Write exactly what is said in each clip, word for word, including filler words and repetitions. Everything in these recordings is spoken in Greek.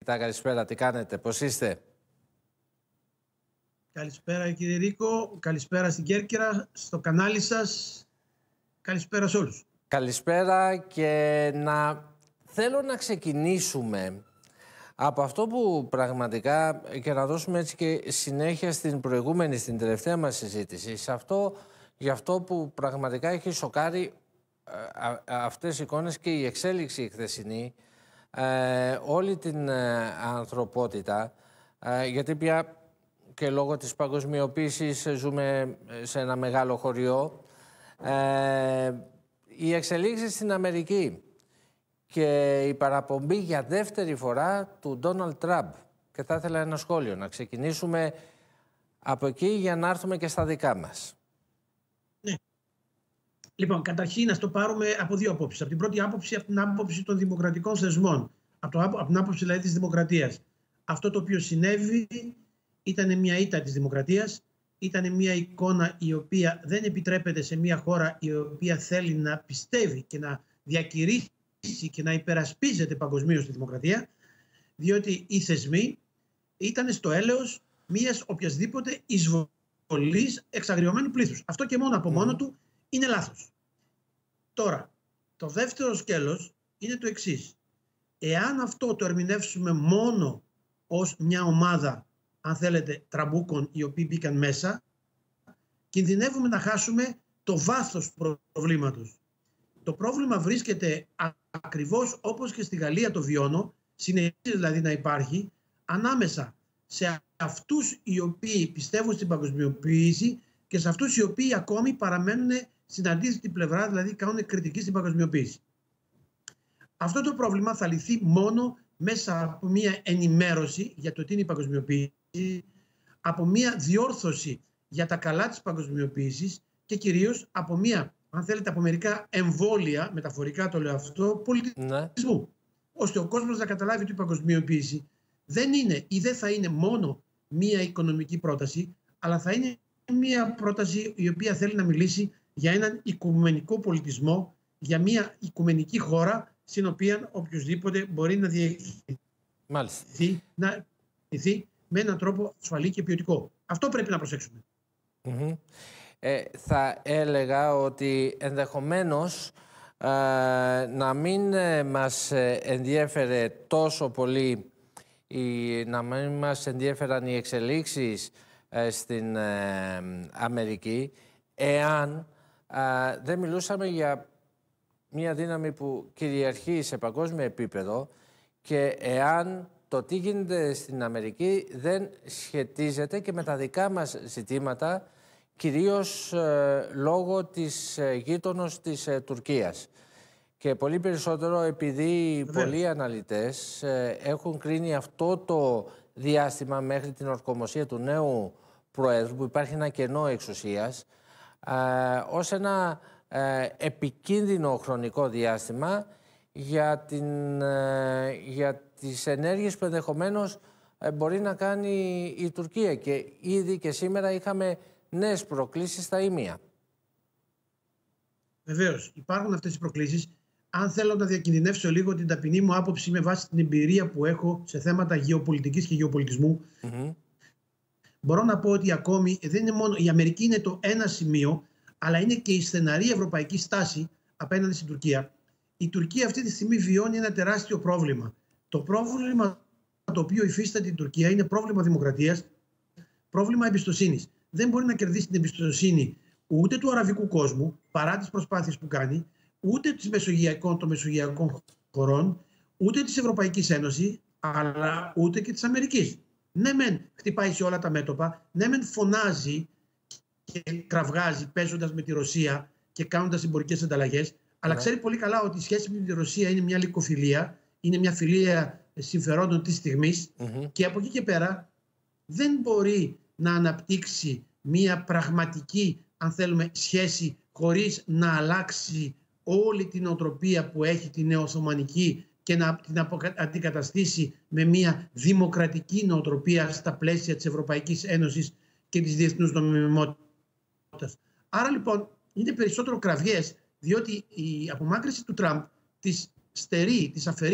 Καλησπέρα, τι κάνετε, πώς είστε? Καλησπέρα κύριε Ρίκο, καλησπέρα στην Κέρκυρα, στο κανάλι σας, καλησπέρα σε όλους. Καλησπέρα και να θέλω να ξεκινήσουμε από αυτό που πραγματικά και να δώσουμε έτσι και συνέχεια στην προηγούμενη, στην τελευταία μας συζήτηση, σε αυτό, για αυτό που πραγματικά έχει σοκάρει α, α, αυτές οι εικόνες και η εξέλιξη η χθεσινή, ε, όλη την ε, ανθρωπότητα, ε, γιατί πια και λόγω της παγκοσμιοποίησης ζούμε σε ένα μεγάλο χωριό. Ε, οι εξελίξεις στην Αμερική και η παραπομπή για δεύτερη φορά του Ντόναλντ Τραμπ. Και θα ήθελα ένα σχόλιο, να ξεκινήσουμε από εκεί για να έρθουμε και στα δικά μας. Ναι. Λοιπόν, καταρχήν να το πάρουμε από δύο απόψεις. Από την πρώτη άποψη, από την άποψη των δημοκρατικών θεσμών. Από, το, από την άποψη δηλαδή της δημοκρατίας. Αυτό το οποίο συνέβη ήταν μια ήττα της δημοκρατίας. Ήταν μια εικόνα η οποία δεν επιτρέπεται σε μια χώρα η οποία θέλει να πιστεύει και να διακηρύσει και να υπερασπίζεται παγκοσμίως τη δημοκρατία, διότι οι θεσμοί ήταν στο έλεος μιας οποιασδήποτε εισβολής εξαγριωμένου πλήθους. Αυτό και μόνο από mm. μόνο του είναι λάθος. Τώρα, το δεύτερο σκέλος είναι το εξής. Εάν αυτό το ερμηνεύσουμε μόνο ως μια ομάδα, αν θέλετε, τραμπούκων οι οποίοι μπήκαν μέσα, κινδυνεύουμε να χάσουμε το βάθος του προβλήματος. Το πρόβλημα βρίσκεται ακριβώς όπως και στη Γαλλία το βιώνω, συνεχίζει δηλαδή να υπάρχει, ανάμεσα σε αυτούς οι οποίοι πιστεύουν στην παγκοσμιοποίηση και σε αυτούς οι οποίοι ακόμη παραμένουν στην αντίθετη πλευρά, δηλαδή κάνουν κριτική στην παγκοσμιοποίηση. Αυτό το πρόβλημα θα λυθεί μόνο μέσα από μια ενημέρωση για το τι είναι η παγκοσμιοποίηση, από μια διόρθωση για τα καλά της παγκοσμιοποίησης και κυρίως από μια, αν θέλετε, από μερικά εμβόλια, μεταφορικά το λέω αυτό, πολιτισμού. Ναι. Ώστε ο κόσμος να καταλάβει ότι η παγκοσμιοποίηση δεν είναι ή δεν θα είναι μόνο μια οικονομική πρόταση, αλλά θα είναι μια πρόταση η οποία θέλει να μιλήσει για έναν οικουμενικό πολιτισμό, για μια οικουμενική χώρα στην οποία οποιοδήποτε μπορεί να διεκδικηθεί, να διεκδικηθεί με έναν τρόπο ασφαλή και ποιοτικό. Αυτό πρέπει να προσέξουμε. Mm-hmm. Ε, θα έλεγα ότι ενδεχομένως ε, να μην ε, μας ενδιέφερε τόσο πολύ, η, να μην μας ενδιέφεραν οι εξελίξεις ε, στην ε, Αμερική, εάν ε, δεν μιλούσαμε για μια δύναμη που κυριαρχεί σε παγκόσμιο επίπεδο και εάν το τι γίνεται στην Αμερική δεν σχετίζεται και με τα δικά μας ζητήματα, κυρίως ε, λόγω της ε, γείτονος της ε, Τουρκίας. Και πολύ περισσότερο επειδή Βέβαια. πολλοί αναλυτές ε, έχουν κρίνει αυτό το διάστημα μέχρι την ορκομοσία του νέου Προέδρου, που υπάρχει ένα κενό εξουσίας, ε, ως ένα ε, επικίνδυνο χρονικό διάστημα για, την, ε, για τις ενέργειες που ενδεχομένως ε, μπορεί να κάνει η Τουρκία. Και ήδη και σήμερα είχαμε νέες προκλήσεις στα ίμια. Βεβαίως, υπάρχουν αυτές οι προκλήσεις. Αν θέλω να διακινδυνεύσω λίγο την ταπεινή μου άποψη με βάση την εμπειρία που έχω σε θέματα γεωπολιτικής και γεωπολιτισμού, mm-hmm. μπορώ να πω ότι ακόμη δεν είναι μόνο η Αμερική είναι το ένα σημείο, αλλά είναι και η στεναρή ευρωπαϊκή στάση απέναντι στην Τουρκία. Η Τουρκία αυτή τη στιγμή βιώνει ένα τεράστιο πρόβλημα. Το πρόβλημα το οποίο υφίσταται η Τουρκία είναι πρόβλημα δημοκρατίας, πρόβλημα εμπιστοσύνης. Δεν μπορεί να κερδίσει την εμπιστοσύνη ούτε του αραβικού κόσμου, παρά τις προσπάθειες που κάνει, ούτε της μεσογειακών, των μεσογειακών χωρών, ούτε της Ευρωπαϊκής Ένωσης, αλλά ούτε και της Αμερικής. Ναι μεν χτυπάει σε όλα τα μέτωπα, ναι μεν φωνάζει και κραυγάζει παίζοντας με τη Ρωσία και κάνοντας εμπορικές ανταλλαγές, αλλά ξέρει πολύ καλά ότι η σχέση με τη Ρωσία είναι μια λυκοφιλία, είναι μια φιλία συμφερόντων της στιγμής mm-hmm. και από εκεί και πέρα δεν μπορεί να αναπτύξει μια πραγματική, αν θέλουμε, σχέση χωρίς να αλλάξει όλη την οτροπία που έχει τη νεοοθωμανική και να την αντικαταστήσει με μια δημοκρατική νοοτροπία στα πλαίσια της Ευρωπαϊκής Ένωσης και της διεθνούς νομιμότητας. Άρα λοιπόν είναι περισσότερο κραυγές, διότι η απομάκρυνση του Τραμπ της στερεί, της αφαιρεί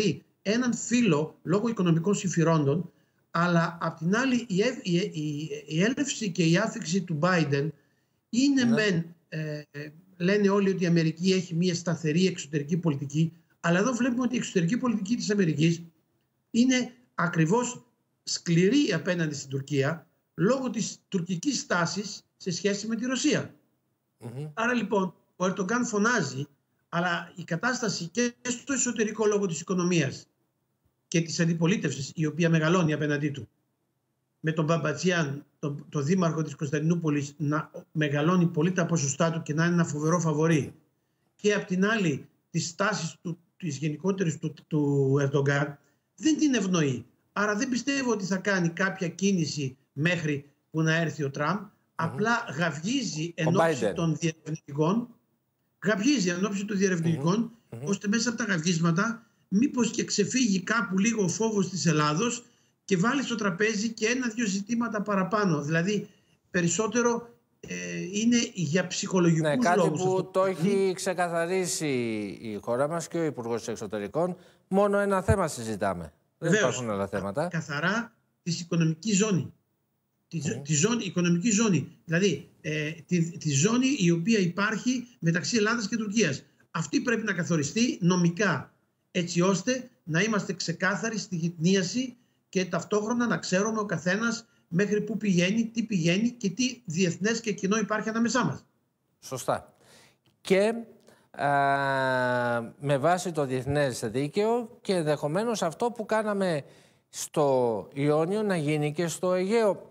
έναν φύλλο λόγω οικονομικών συμφυρόντων, αλλά απ' την άλλη η, η, η, η έλευση και η άφιξη του Biden είναι ναι. μεν, ε, ε, λένε όλοι ότι η Αμερική έχει μια σταθερή εξωτερική πολιτική, αλλά εδώ βλέπουμε ότι η εξωτερική πολιτική της Αμερικής είναι ακριβώς σκληρή απέναντι στην Τουρκία λόγω της τουρκικής στάσης σε σχέση με τη Ρωσία. Mm-hmm. Άρα λοιπόν ο Ερντογκάν φωνάζει, αλλά η κατάσταση και στο εσωτερικό λόγω της οικονομίας και της αντιπολίτευσης, η οποία μεγαλώνει απέναντί του, με τον Μπαμπατσιάν, τον το δήμαρχο της Κωνσταντινούπολης, να μεγαλώνει πολύ τα ποσοστά του και να είναι ένα φοβερό φαβορί, και απ' την άλλη τις στάσεις του, της γενικότερης του, του Ερντογκάν, δεν την ευνοεί. Άρα δεν πιστεύω ότι θα κάνει κάποια κίνηση μέχρι που να έρθει ο Τραμπ. Mm-hmm. Απλά γαυγίζει εν ώψη των διερευνητικών, γαυγίζει εν ώψη των διερευνητικών, mm-hmm. ώστε μέσα από τα γαυγίσματα μήπως και ξεφύγει κάπου λίγο ο φόβος της Ελλάδος και βάλει στο τραπέζι και ένα-δυο ζητήματα παραπάνω. Δηλαδή περισσότερο ε, είναι για ψυχολογικούς ναι, κάτι λόγους. Κάτι που το έχει ξεκαθαρίσει η χώρα μας και ο Υπουργός Εξωτερικών. Μόνο ένα θέμα συζητάμε. Δεν Βεβαίως, υπάρχουν άλλα θέματα. Καθαρά της οικονομικής ζώνη. Τη, mm. τη ζώνη, οικονομική ζώνη. Δηλαδή ε, τη, τη ζώνη η οποία υπάρχει μεταξύ Ελλάδας και Τουρκίας. Αυτή πρέπει να καθοριστεί νομικά, έτσι ώστε να είμαστε ξεκάθαροι στη γυτνίαση και ταυτόχρονα να ξέρουμε ο καθένας μέχρι πού πηγαίνει, τι πηγαίνει και τι διεθνές και κοινό υπάρχει ανάμεσά μας. Σωστά. Και α, με βάση το διεθνές δίκαιο και ενδεχομένως αυτό που κάναμε στο Ιόνιο να γίνει και στο Αιγαίο.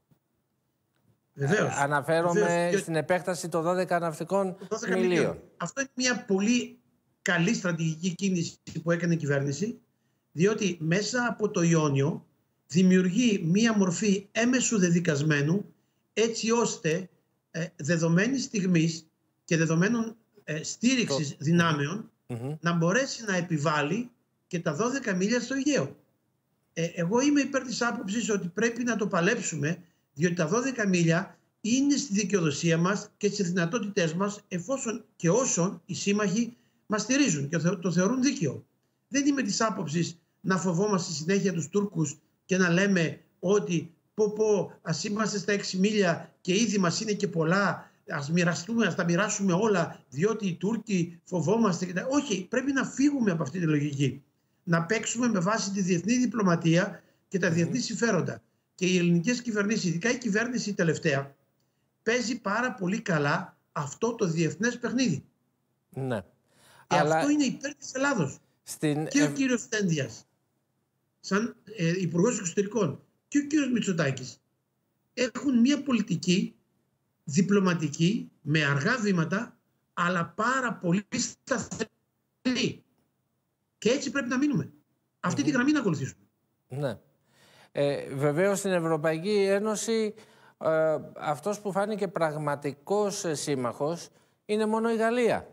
Βεβαίως. Αναφέρομαι Βεβαίως. στην επέκταση των δώδεκα ναυτικών μιλίων. Αυτό είναι μια πολύ καλή στρατηγική κίνηση που έκανε η κυβέρνηση, διότι μέσα από το Ιόνιο δημιουργεί μία μορφή έμεσου δεδικασμένου, έτσι ώστε ε, δεδομένης στιγμής και δεδομένων ε, στήριξης το... δυνάμεων mm-hmm. να μπορέσει να επιβάλλει και τα δώδεκα μίλια στο Αιγαίο. Ε, εγώ είμαι υπέρ της άποψης ότι πρέπει να το παλέψουμε, διότι τα δώδεκα μίλια είναι στη δικαιοδοσία μας και στις δυνατότητές μας, εφόσον και όσων οι σύμμαχοι μας στηρίζουν και το θεωρούν δίκαιο. Δεν είμαι της άποψης να φοβόμαστε συνέχεια τους Τούρκους και να λέμε ότι πω πω ας είμαστε στα έξι μίλια και ήδη μας είναι και πολλά, ας μοιραστούμε, ας τα μοιράσουμε όλα διότι οι Τούρκοι φοβόμαστε. Όχι, πρέπει να φύγουμε από αυτή τη λογική. Να παίξουμε με βάση τη διεθνή διπλωματία και τα διεθνή συμφέροντα. Και οι ελληνικές κυβερνήσεις, ειδικά η κυβέρνηση τελευταία, παίζει πάρα πολύ καλά αυτό το διεθνές παιχνίδι. Ναι. Και Αλλά... αυτό είναι υπέρ της Ελλάδος. Στην... Και ο κύριος Στένδιας, σαν ε, Υπουργός Εξωτερικών, και ο κύριος Μητσοτάκης έχουν μια πολιτική διπλωματική με αργά βήματα, αλλά πάρα πολύ σταθερή. Και έτσι πρέπει να μείνουμε. Αυτή mm-hmm. τη γραμμή να ακολουθήσουμε. Ναι. Ε, βεβαίως στην Ευρωπαϊκή Ένωση ε, αυτός που φάνηκε πραγματικός σύμμαχος είναι μόνο η Γαλλία.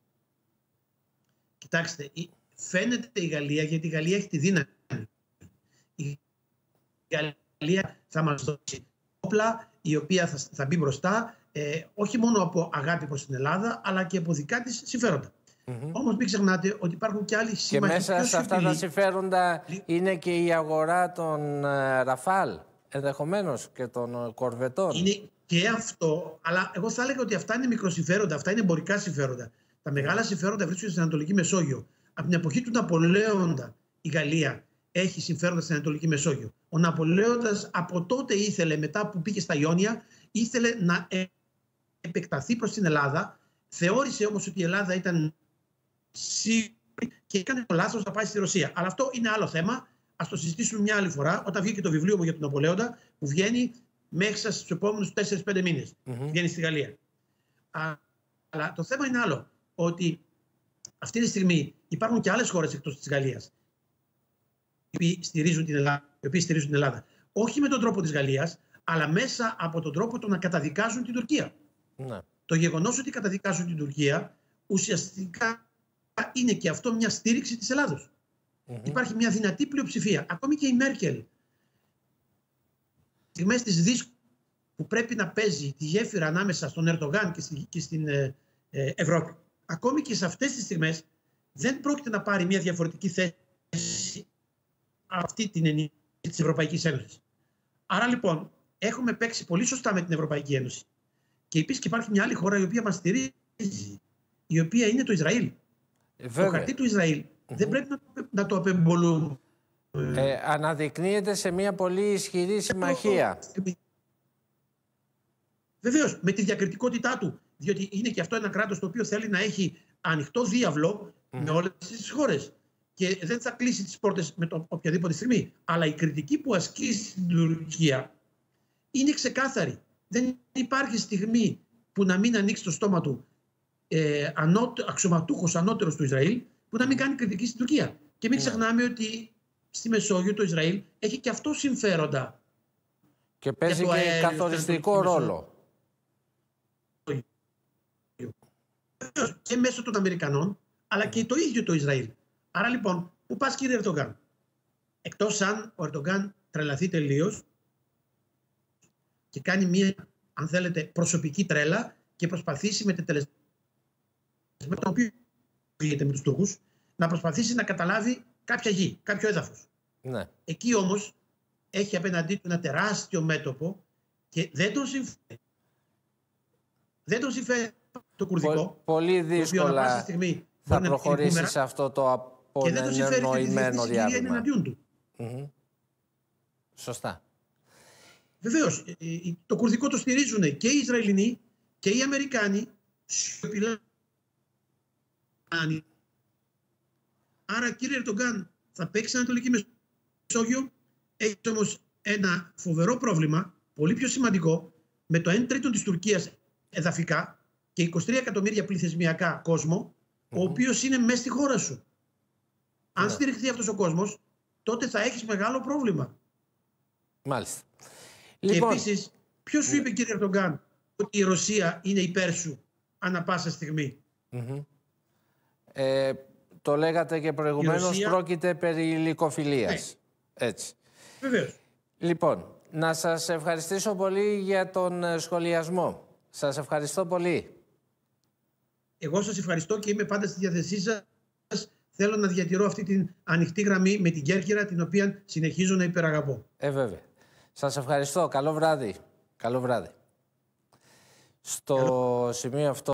Κοιτάξτε, φαίνεται η Γαλλία γιατί η Γαλλία έχει τη δύναμη. Η Γαλλία θα μας δώσει όπλα η οποία θα, θα μπει μπροστά ε, όχι μόνο από αγάπη προς την Ελλάδα αλλά και από δικά της συμφέροντα. Mm-hmm. Όμως μην ξεχνάτε ότι υπάρχουν και άλλοι σύμμαχοι. Και μέσα σε αυτά τα συμφέροντα είναι και η αγορά των uh, Ραφάλ, ενδεχομένως και των κορβετών. Είναι και αυτό, αλλά εγώ θα έλεγα ότι αυτά είναι μικροσυμφέροντα, αυτά είναι εμπορικά συμφέροντα. Τα μεγάλα συμφέροντα βρίσκονται στην Ανατολική Μεσόγειο. Από την εποχή του Ναπολέοντα η Γαλλία έχει συμφέροντα στην Ανατολική Μεσόγειο. Ο Ναπολέοντας από τότε ήθελε, μετά που πήγε στα Ιόνια, ήθελε να επεκταθεί προς την Ελλάδα. Θεώρησε όμως ότι η Ελλάδα ήταν σίγουρη και έκανε το λάθος να πάει στη Ρωσία. Αλλά αυτό είναι άλλο θέμα. Ας το συζητήσουμε μια άλλη φορά, όταν βγει και το βιβλίο μου για τον Ναπολέοντα, που βγαίνει μέχρι στους επόμενους τέσσερις πέντε μήνες. Mm-hmm. Βγαίνει στη Γαλλία. Α, αλλά το θέμα είναι άλλο. Ότι αυτή τη στιγμή υπάρχουν και άλλες χώρες εκτός της Γαλλίας οι οποίοι στηρίζουν την Ελλάδα, οι οποίοι στηρίζουν την Ελλάδα. Όχι με τον τρόπο της Γαλλίας, αλλά μέσα από τον τρόπο το να καταδικάζουν την Τουρκία. Ναι. Το γεγονός ότι καταδικάζουν την Τουρκία ουσιαστικά είναι και αυτό μια στήριξη της Ελλάδος. Mm-hmm. Υπάρχει μια δυνατή πλειοψηφία. Ακόμη και η Μέρκελ, στιγμές της δύσκολες που πρέπει να παίζει τη γέφυρα ανάμεσα στον Ερντογάν και, στη, και στην ε, ε, Ευρώπη. Ακόμη και σε αυτές τις στιγμές δεν πρόκειται να πάρει μια διαφορετική θέση αυτή την ενίσχυση της Ευρωπαϊκής Ένωσης. Άρα λοιπόν έχουμε παίξει πολύ σωστά με την Ευρωπαϊκή Ένωση. Και επίσης και υπάρχει μια άλλη χώρα η οποία μας στηρίζει, η οποία είναι το Ισραήλ. Βέβαια. Το χαρτί του Ισραήλ mm-hmm. δεν πρέπει να, να το απεμπολούμε. Ε, αναδεικνύεται σε μια πολύ ισχυρή συμμαχία. Βεβαίως, με τη διακριτικότητά του. Διότι είναι και αυτό ένα κράτος το οποίο θέλει να έχει ανοιχτό διάβλο mm. με όλες τις χώρες. Και δεν θα κλείσει τις πόρτες με το οποιαδήποτε στιγμή. Αλλά η κριτική που ασκεί στην Τουρκία είναι ξεκάθαρη. Δεν υπάρχει στιγμή που να μην ανοίξει το στόμα του ε, ανώτε, αξιωματούχος ανώτερος του Ισραήλ που να μην κάνει κριτική στην Τουρκία. Και μην ξεχνάμε mm. ότι στη Μεσόγειο το Ισραήλ έχει και αυτό συμφέροντα. Και παίζει και αέριο, καθοριστικό ρόλο. Και μέσω των Αμερικανών, αλλά και το ίδιο το Ισραήλ. Άρα λοιπόν, πού πας κύριε Ερντογκάν? Εκτός αν ο Ερντογκάν τρελαθεί τελείως και κάνει μία, αν θέλετε, προσωπική τρέλα και προσπαθήσει με τετελεσ... με το οποίο πήγεται με τους Τούρκους, να προσπαθήσει να καταλάβει κάποια γη, κάποιο έδαφος. Ναι. Εκεί όμως έχει απέναντί του ένα τεράστιο μέτωπο και δεν τον συμφέρει. Δεν τον συμφέρει το κουρδικό. Πολύ δύσκολα στιγμή θα προχωρήσει σε αυτό το απονενοημένο διάβημα. Του. Mm-hmm. Σωστά. Βεβαίως, το κουρδικό το στηρίζουν και οι Ισραηλινοί και οι Αμερικάνοι σιωπηλά. Άρα κύριε Ερντογκάν θα παίξει Ανατολική Μεσόγειο. Έχει όμως ένα φοβερό πρόβλημα, πολύ πιο σημαντικό, με το ένα τρίτο της Τουρκίας εδαφικά και είκοσι τρία εκατομμύρια πληθυσμιακά κόσμο, mm-hmm. ο οποίος είναι μέσα στη χώρα σου. Αν yeah. στηριχθεί αυτός ο κόσμος, τότε θα έχεις μεγάλο πρόβλημα. Μάλιστα. Και λοιπόν... επίσης, ποιος σου είπε κύριε Ερντογκάν ότι η Ρωσία είναι υπέρ σου ανά πάσα στιγμή? Mm-hmm. Ε, το λέγατε και προηγουμένως, Ρωσία... πρόκειται περί υλικοφιλίας. Ναι. Έτσι. Βεβαίως. Λοιπόν, να σας ευχαριστήσω πολύ για τον σχολιασμό. Σας ευχαριστώ πολύ. Εγώ σας ευχαριστώ και είμαι πάντα στη διάθεσή σας. Θέλω να διατηρώ αυτή την ανοιχτή γραμμή με την Κέρκυρα, την οποία συνεχίζω να υπεραγαπώ. Ε, βέβαια. Σας ευχαριστώ. Καλό βράδυ. Καλό βράδυ. Στο Καλό... σημείο αυτό...